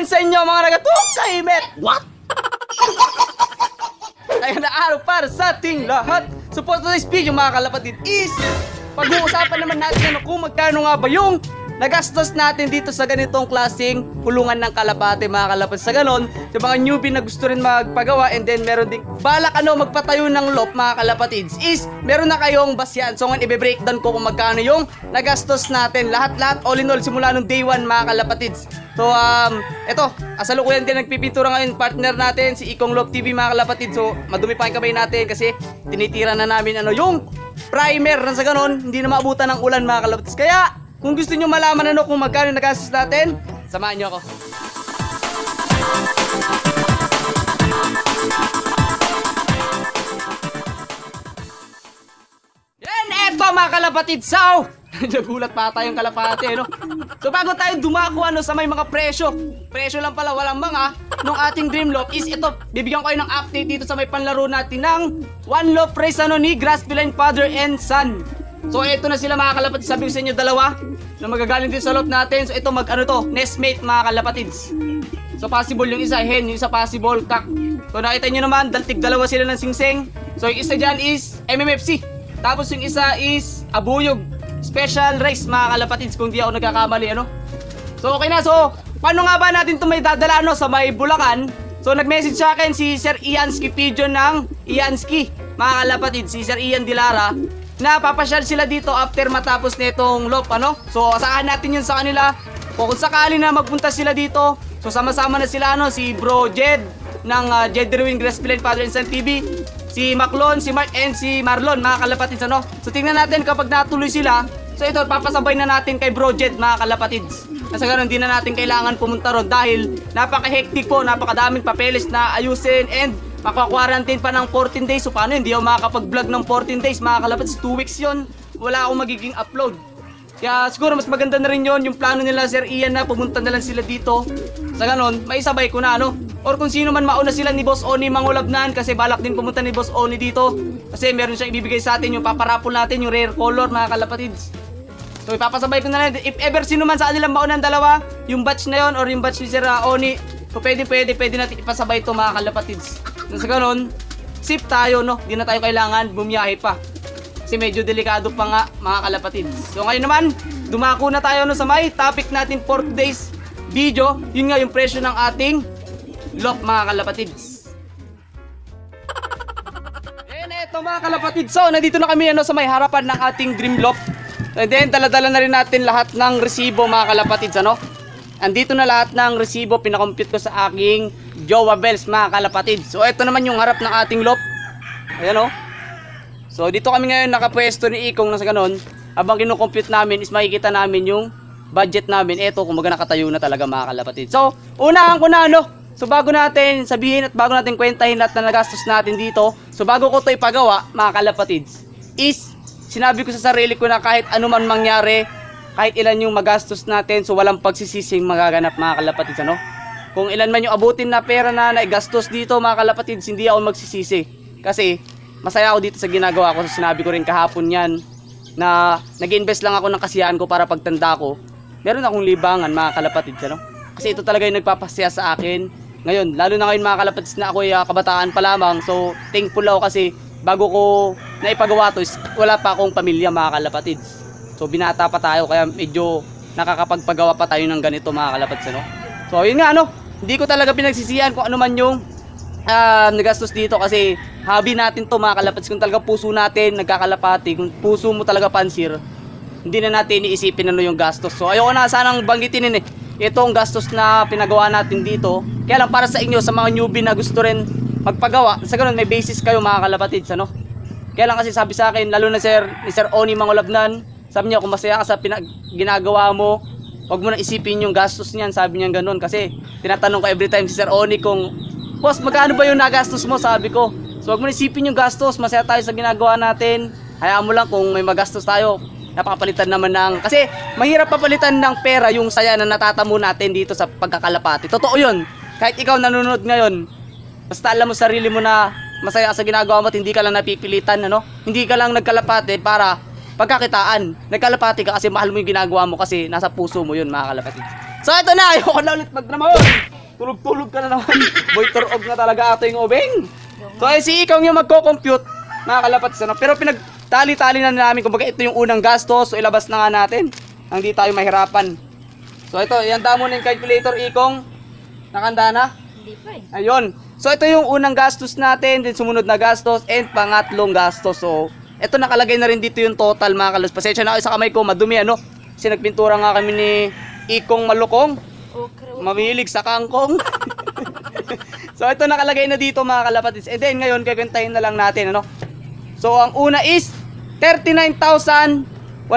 yan sa inyo mga nagatukay, met! What? Kaya na araw para sa ating lahat. So for today's video mga kalapatid is pag-uusapan naman natin kung magkano nga ba yung nagastos natin dito sa ganitong klaseng kulungan ng kalapate mga kalapatid. Sa ganon, sa mga newbie na gusto rin magpagawa and then meron din balak magpatayo ng loft mga kalapatids is meron na kayong basyan. So ngayon i-breakdown ko kung magkano yung nagastos natin lahat all in all simula nung day 1 mga kalapatids. So eto, kasalukuyan din nagpipintura ngayon partner natin si Ikong Love TV mga kalapatid. So madumi pa yung kamay natin kasi tinitira na namin yung primer na sa ganon hindi na maabutan ng ulan mga kalapatids. Kaya kung gusto nyo malaman kung magkano nagastos natin, samahan nyo ako. Yan, eto mga kalapatid. So, nagulat pa tayong kalapate, no? So, bago tayo dumako sa may mga presyo lang pala, walang mga, nung ating dream loft is ito, bibigyan ko kayo ng update dito sa may panlaro natin ng one loft race ni Grassfeline Father and Son. So ito na sila mga kalapatids, sabi ko sa inyo dalawa na magagaling din sa loft natin. So ito nestmate mga kalapatids. So possible yung isa hen, yung isa possible cock. So nakita nyo naman, dalawa sila ng singseng. So yung isa dyan is MMFC. Tapos yung isa is Abuyog Special Race mga kalapatids kung di ako nagkakamali So okay na, so paano nga ba natin ito may dadala sa may Bulacan? So nag-message sa akin si Sir Ianski Pigeon ng Ianski mga kalapatids, si Sir Ian Dilara na papasyal sila dito after matapos nitong loft So asahan natin yun sa kanila. Kung sakali na magpunta sila dito, so sama-sama na sila si Bro Jed ng Jed Derwin Grassfeline Father and Son TV, si Maclon, si Mark and si Marlon mga kalapatids So tingnan natin kapag natuloy sila. So ito papasabay na natin kay Bro Jed mga kalapatids. Nasa ganun di na natin kailangan pumunta ron dahil napaka-hectic po, napakadaming papeles na ayusin and maka-quarantine pa ng 14 days. So paano hindi ako makakapag-vlog ng 14 days mga kalapatids? 2 weeks yun, wala akong magiging upload. Kaya siguro mas maganda na rin yun yung plano nila Sir Ian na pumunta na lang sila dito. Sa ganon, may sabay ko na or kung sino man mauna sila ni Boss Oni Mangulabnan kasi balak din pumunta ni Boss Oni dito. Kasi meron siyang ibibigay sa atin yung paparapol natin, yung rare color mga kalapatids. So ipapasabay ko na lang, if ever sino man sa kanilang maunang dalawa, yung batch na yon or yung batch ni Sir Oni, so pwede natin ipasabay ito mga kalapatids. Sa ganon, safe tayo di na tayo kailangan bumiyahe pa. Kasi medyo delikado pa nga mga kalapatids. So ngayon naman, dumako na tayo sa may topic natin for today's video. Yun nga yung presyo ng ating loft mga kalapatids. And eto mga kalapatids, so nandito na kami sa may harapan ng ating dream loft. And then dala-dala na rin natin lahat ng resibo mga kalapatids Andito na lahat ng resibo, pinakompute ko sa aking Jowa Bells mga kalapatids. So ito naman yung harap ng ating loft. Ayan So dito kami ngayon nakapwesto ni Ikong na sa ganon. Habang kinukompute namin is makikita namin yung budget namin. Ito kumbaga nakatayo na talaga mga kalapatids. So unahan ko na So bago natin sabihin at bago natin kwentahin lahat na nagastos natin dito, so bago ko ito ipagawa mga kalapatids, is sinabi ko sa sarili ko na kahit ano man mangyari, kahit ilan yung magastos natin, so walang pagsisising magaganap mga kalapatids Kung ilan man yung abutin na pera na naigastos dito mga kalapatids, hindi ako magsisisi. Kasi masaya ako dito sa ginagawa ko. So sinabi ko rin kahapon yan na nag-invest lang ako ng kasiyahan ko para pagtanda ko meron akong libangan mga kalapatids Kasi ito talaga yung nagpapasaya sa akin ngayon, lalo na ngayon mga kalapatids na ako kabataan pa lamang. So thankful ako kasi bago ko naipagawa to is wala pa akong pamilya mga kalapatids. So binata pa tayo kaya medyo nakakapagpagawa pa tayo ng ganito mga kalapatids So yun nga hindi ko talaga pinagsisihan kung ano man yung nagastos dito kasi hobby natin to mga kalapatids. Kung talaga puso natin nagkakalapati, kung puso mo talaga pansir, hindi na natin iisipin yung gastos. So ayoko na sanang banggitin itong gastos na pinagawa natin dito. Kaya lang para sa inyo, sa mga newbie na gusto rin magpagawa, sa ganun may basis kayo mga kalapatids Kaya lang kasi sabi sa akin, lalo na ni Sir Oni Mangulabnan, sabi niya kung masaya ka sa ginagawa mo, wag mo na isipin yung gastos niyan, sabi niya ganoon. Kasi tinatanong ko every time si Sir Oni kung, boss, magkano ba yung nagastos mo, sabi ko. So wag mo na isipin yung gastos, masaya tayo sa ginagawa natin. Hayaan mo lang kung may magastos tayo, napapalitan naman kasi mahirap papalitan ng pera yung saya na natatamo natin dito sa pagkakalapati. Totoo yun. Kahit ikaw nanonood ngayon, basta alam mo sarili mo na masaya sa ginagawa mo at hindi ka lang napipilitan hindi ka lang nagkalapati para pagkakitaan. Nagkalapati ka kasi mahal mo yung ginagawa mo kasi nasa puso mo yun mga kalapatids. So ito na, ayoko na ulit magdramon. Tulog-tulog ka na naman. Boy, turog na talaga ato yung obeng. So si Ikong yung magko-compute, mga kalapatids, ano? Pero pinagtali-tali na namin, kumbaga ito yung unang gastos, so ilabas na nga natin. Nang di tayo mahirapan. So ito, ihanda mo na yung calculator, Ikong. Nakanda na? Hindi pa eh. Ayun. So ito yung unang gastos natin, then sumunod na gastos, and pangatlong gastos. So ito nakalagay na rin dito yung total, mga kalapatids. Pasensya na kayo sa kamay ko, madumi ano. Kasi nagpintura nga kami ni Ikong Malukong. Mamilig sa kangkong. So ito nakalagay na dito, mga kalapatids. And then ngayon kikwentahin na lang natin ano. So ang una is 39,154.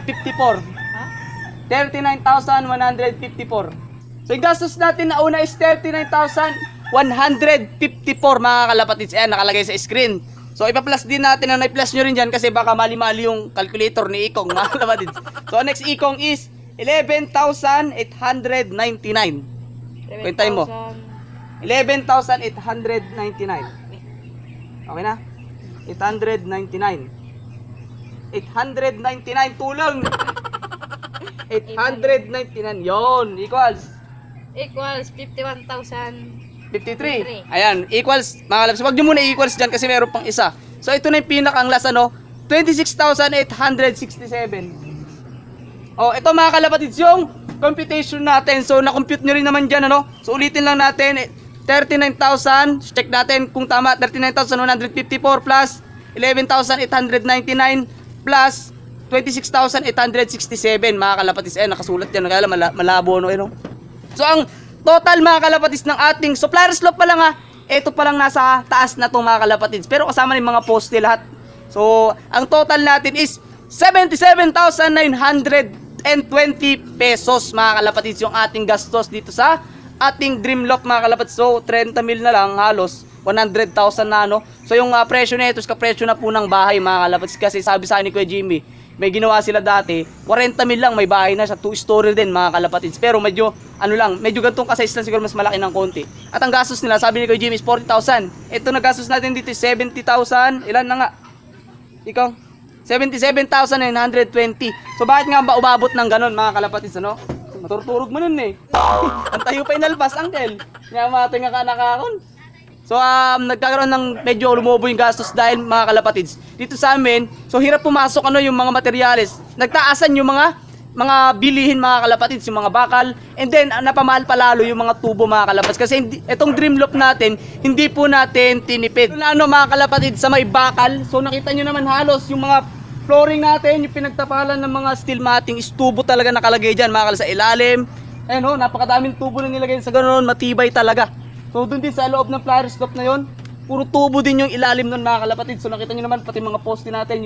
39,154. So yung gastos natin na una is 39,154, mga kalapatids. Ayan, nakalagay sa screen. So ipa-plus din natin, ano, i-plus nyo rin dyan kasi baka mali-mali yung calculator ni Ikong, mga kalapatids. So next Ikong is 11,899. Kwentahin mo. 11,899. Okay na? 899. 899 tulong. 899 yon equals Equals 51,053. 53. Ayan, equals, mga kalapatids. Huwag nyo muna equals dyan kasi meron pang isa. So ito na yung pinakang last, ano, 26,867. Oh, ito, mga kalapatids, yung computation natin. So na-compute nyo rin naman dyan, ano. So ulitin lang natin, 39,000, check natin kung tama, 39,154 plus 11,899 plus 26,867, mga kalapatids. Nakasulat yan, kaya malabo, no, no. So ang total, mga kalapatids, ng ating supplier slope pa lang, ito pa lang nasa taas na itong, mga kalapatids, pero kasama ng mga poste lahat. So ang total natin is 77,920 pesos, mga kalapatids, yung ating gastos dito sa ating Dreamloft, mga kalapatids. So 30 mil na lang, halos 100,000 na, no. So yung presyo na ito, kapresyo na po ng bahay, mga kalapatids, kasi sabi sa akin ni Kuya Jimmy, may ginawa sila dati, 40 mil lang, may bahay na siya, 2-story din, mga kalapatids. Pero medyo, ano lang, medyo gantong ka-size lang, siguro mas malaki ng konti. At ang gastos nila, sabi ni Kuya Jimmy, is 40,000. Ito na gastos natin dito is 70,000, ilan na nga? Ikaw? 77,920. So bakit nga ba umabot ng ganon, mga kalapatids, ano? Maturturog mo nun eh. Ang tayo pa inalpas, uncle. Nga matinga ka nakakon. So nagkakaroon ng medyo lumobo yung gastos dahil, mga kalapatids, dito sa amin, so hirap pumasok, ano, yung mga materyales. Nagtaasan yung mga bilihin, mga kalapatids, yung mga bakal, and then napamahal pa lalo yung mga tubo, mga kalapatids, kasi itong Dreamloft natin, hindi po natin tinipid. So, ano, mga kalapatids, sa may bakal, so nakita nyo naman halos yung mga flooring natin, yung pinagtapalan ng mga steel matting, is tubo talaga nakalagay dyan, mga kalapatids, sa ilalim. Ayan, oh, napakadaming tubo na nilagay sa ganoon, matibay talaga. So doon din sa loob ng flyer stop na yon, puro tubo din yung ilalim nun, mga kalapatids. So nakita nyo naman pati mga poste natin,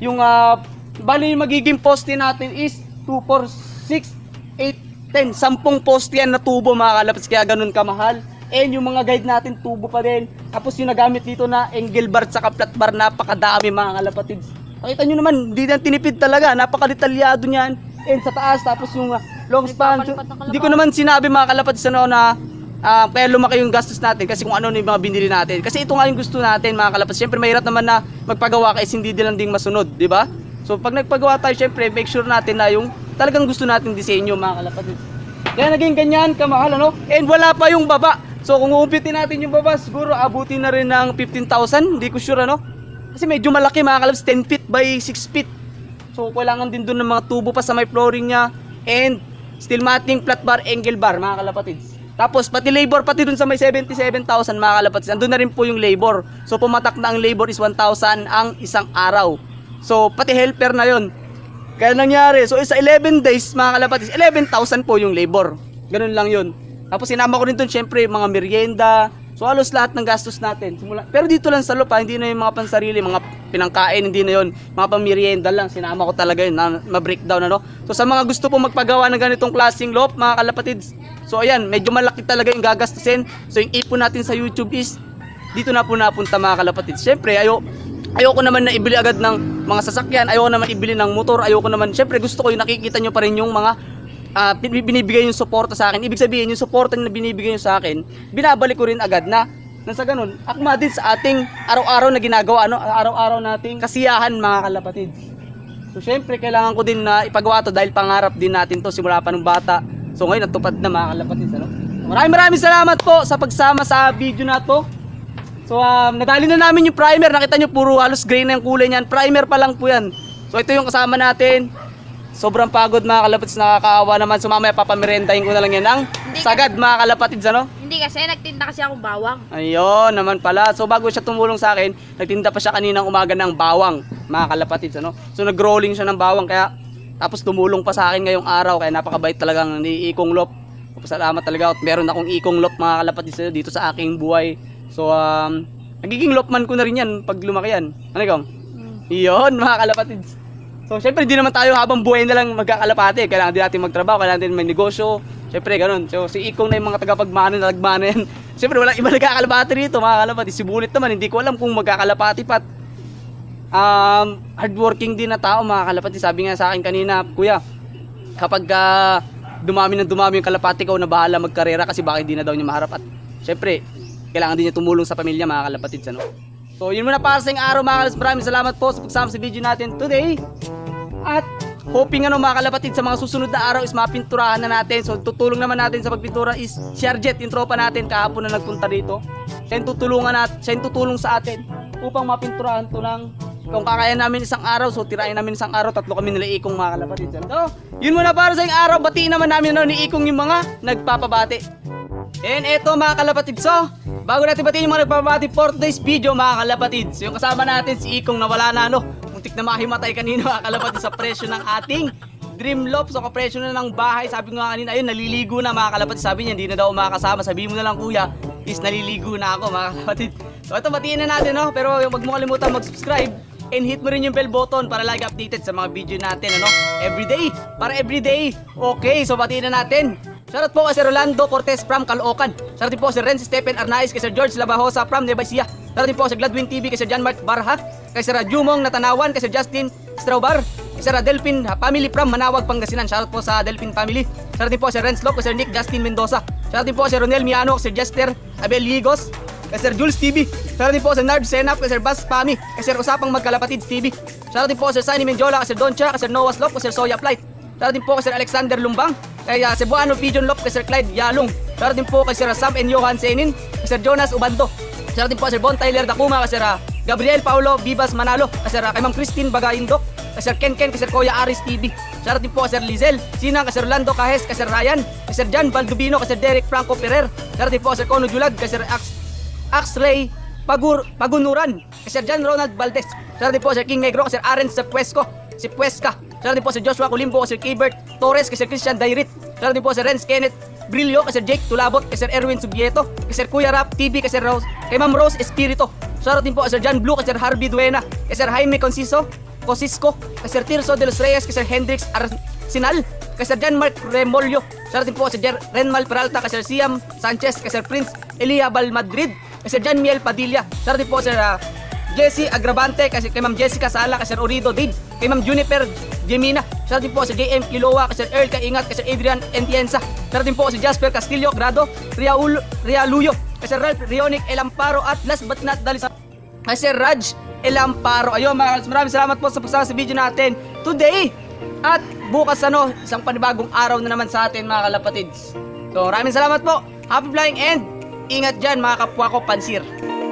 bali yung magiging poste natin is 2, 4, 6, 8, 10, 10 poste yan na tubo, mga kalapatids, kaya ganun kamahal. And yung mga guide natin, tubo pa rin. Tapos yung nagamit dito na angle bar at flat bar, napakadami, mga kalapatids. Nakita nyo naman, hindi na tinipid talaga, napakadetalyado niyan. And sa taas, tapos yung long span. Hindi ko naman sinabi, mga kalapatids, ano, na kaya lumaki yung gastos natin kasi kung ano yung mga binili natin. Kasi ito nga yung gusto natin, mga kalapatids. Siyempre mahirap naman na magpagawa kasi hindi din lang ding masunod, di ba? So pag nagpagawa tayo, siyempre make sure natin na yung talagang gusto nating disenyo, mga kalapatids. Kaya naging ganyan kamahal, ano? And wala pa yung baba. So kung uumpitin natin yung baba, siguro abutin na rin ng 15,000. Hindi ko sure, ano? Kasi medyo malaki, mga kalapatids, 10 feet by 6 feet. So kailangan din doon ng mga tubo pa sa may flooring niya. And steel matting, flat bar, angle bar, mga kalapatids. Tapos pati labor, pati dun sa may 77,000, mga kalapatids, andun na rin po yung labor. So pumatak na ang labor is 1,000 ang isang araw. So pati helper na yon. Kaya nangyari, so isa 11 days, mga kalapatids, 11,000 po yung labor. Ganun lang yun. Tapos sinama ko rin dun syempre mga merienda. So halos lahat ng gastos natin. Pero dito lang sa lupa, hindi na yung mga pansarili, mga pinangkain, hindi na yun. Mga pamerienda lang, sinama ko talaga yun, na ma-breakdown, ano. So sa mga gusto po magpagawa ng ganitong klaseng loft, mga kalapatids, so ayan, medyo malaki talaga yung gagastusin. So yung ipon natin sa YouTube is dito na po napunta, mga kalapatids. Syempre, ayoko naman na ibili agad ng mga sasakyan, ayoko naman ibili ng motor, ayoko naman, syempre gusto ko yung nakikita nyo pa rin yung mga binibigay yung suporta sa akin. Ibig sabihin, yung suporta na binibigay nyo sa akin, binabalik ko rin agad na sa ganun, akma din sa ating araw-araw na ginagawa, ano, araw-araw nating kasiyahan, mga kalapatids. So syempre, kailangan ko din na ipagawa to dahil pangarap din natin to simula pa nung bata. So ngayon natupad na mga kalapatids, ano? Maraming salamat po sa pagsama sa video na to. So nadali na namin yung primer. Nakita nyo puro halos gray na yung kulay niyan. Primer pa lang po yan. So ito yung kasama natin. Sobrang pagod mga kalapatids, nakakaawa naman. So mamaya papamirendahin ko na lang yan ng sagad mga kalapatids, ano? Hindi kasi, nagtinda kasi akong bawang. Ayun naman pala. So bago siya tumulong sa akin, nagtinda pa siya kaninang umaga ng bawang mga kalapatids, ano? So nag-rolling siya ng bawang, kaya tapos tumulong pa sa akin ngayong araw. Kaya napakabait talagang ni Ikong Lop. Salamat talaga. At meron akong Ikong Lop mga kalapatids dito sa aking buhay. So nagiging lopman ko na rin yan pag lumaki yan. Ano ikaw? Iyon mga kalapatids. So syempre hindi naman tayo habang buhay na lang magkakalapati. Kailangan din natin magtrabaho, kailangan din may negosyo. Syempre ganun. So si Ikong na yung mga tagapagmana na nagmana yan. Syempre walang iba nagkakalapati rito mga kalapatids. Si Bulit naman hindi ko alam kung magkakalapati pat. Hardworking din na tao mga kalapatids. Sabi nga sa akin kanina, kuya, kapag dumami yung kalapati ko na bahala magkarera kasi baka hindi na daw niya maharap. At syempre kailangan din niya tumulong sa pamilya mga kalapatids, ano? So yun muna para sa araw mga kalapatids. Maraming salamat po sa pagsama sa video natin today. At hoping mga kalapatids sa mga susunod na araw is mapinturahan na natin. So tutulong naman natin sa pagpintura is si Arjet, yung tropa natin kahapon na nagpunta dito. Siya yung tutulong sa atin upang mapinturahan to ng kung kakaya namin isang araw. So tirahin namin isang araw, 3 kami nila Ikong mga kalapatids. So yun muna para sa araw. Batiin naman namin ni Ikong yung mga nagpapabati. And eto mga kalapatids, so bago natin batiin yung mga nagpapabati for today's video mga kalapatids, yung kasama natin si Ikong na wala na, muntik na mahimatay kanina mga kalapatids sa presyo ng ating Dream Loft. So kapresyo na ng bahay, sabi ko nga kanina, ayun naliligo na mga kalapatids. Sabi niya hindi na daw makakasama, sabi mo na lang kuya is naliligo na ako mga kalapatids. So ito batiin na natin, pero wag mo kalimutan mag-subscribe and hit mo rin yung bell button para lagi updated sa mga video natin, everyday, para everyday. Okay, so batiin na natin. Shoutout po kay Sir Rolando Cortez from Caloocan. Shoutout din po kay Sir Renz Stephen Arnaiz, kay Sir George Labajosa from Nueva Ecija. Shoutout din po kay Sir Gladwin TV, kay Sir John Mark Barha, kay Sir Jumong Natanawan, kay Sir Justin Straubar, kay Sir Delphin family from Manawag, Pangasinan. Shoutout po sa Delphin family. Shoutout din po kay Sir Renz Lop, kay Sir Nick Justin Mendoza. Shoutout din po kay Sir Ronel Miano, kay Sir Jester Abel Ligos, kay Sir Jules TV. Shoutout din po kay Sir Nard Senap, kay Sir Bas Pami, kay Sir Usapang Magkalapatids TV. Shoutout din po kay Sir Sunny Menjola, kay Sir Doncha, kay Sir Noah Slop, kay Sir Soya Flight. Shoutout din po kay Sir Alexander Lumbang, kay Cebuano Pigeon Lop, kay Sir Clyde Yalong. Shoutout din po kay Sir Sam and Johan Senin, kay Sir Jonas Ubando. Shoutout din po kay Sir Bon Tyler Dakuma, kay Sir Gabriel Paulo Bibas Manalo, kay Sir kay Ma'am Christine Bagayindok, kay Sir Ken, kay Sir Koya Aris TV. Shoutout din po kay Sir Lizel Sinang, kay Sir Orlando Cajes, kay Sir Ryan, kay Sir Jan Baldubino, kay Sir Derek Franco Ferrer. Shoutout din po kay Sir Kono Julag, kay Sir Axley Pagunuran, kay Sir John Ronald Valdez. Shoutout din po kay Sir King Negro, kay Sir Aren Puesca. Shoutout din po si Joshua Kulimbo, kay Sir Kibert Torres, kay Sir Christian Dairit. Shoutout din po si Renz Kenneth Brillo, kay Sir Jake Tulabot, kay Sir Erwin Subieto, kay Sir Kuya Rap TV, kay Sir Rose, kay Ma'am Rose Espirito. Shoutout din po kay Sir John Blue, kay Sir Harvey Duena, kay Sir Jaime Cosisco, kay Sir Tirso de los Reyes, kay Sir Hendrix Arsinal, kay Sir John Mark Remolyo. Shoutout din po kay Sir Renmal Peralta, kay Sir Siam Sanchez, kay Sir Prince Elia Balmadrid, kay Sir John Miel Padilla. Shoutout din po kay Sir Jesse Agravante, kay Ma'am Jessica Sala, kay Sir Orido Dave, kay Ma'am Juniper Gemina. Shoutout din po si JM Kilowa, kay Sir Earl Kaingat, kay Sir Adrian Entienza. Shoutout din po si Jasper Castillo Grado Rialuyo, kay Sir Ralph Rionic Elamparo, at last but not the least kay Sir Raj Elamparo. Ayun mga, maraming salamat po sa pagsama sa video natin today. At bukas isang panibagong araw na naman sa atin mga kalapatids. So maraming salamat po. Happy flying and ingat dyan mga kapwa ko pansir.